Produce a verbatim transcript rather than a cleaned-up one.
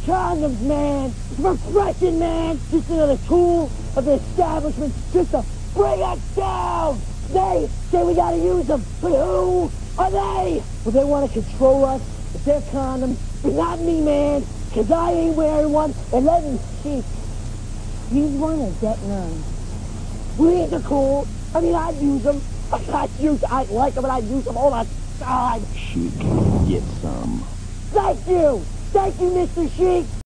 Condoms, man. It's refreshing, man. Just another tool of the establishment just to bring us down. They say we gotta use them, but who are they? Well, they want to control us with their condoms, but not me, man, because I ain't wearing one. And let me see. Use one or get none? Well, these are cool. I mean, I'd use them. I'd use, I'd like them, and I'd use them all the time. Sheik, get some. Thank you. Thank you, Mister Sheik.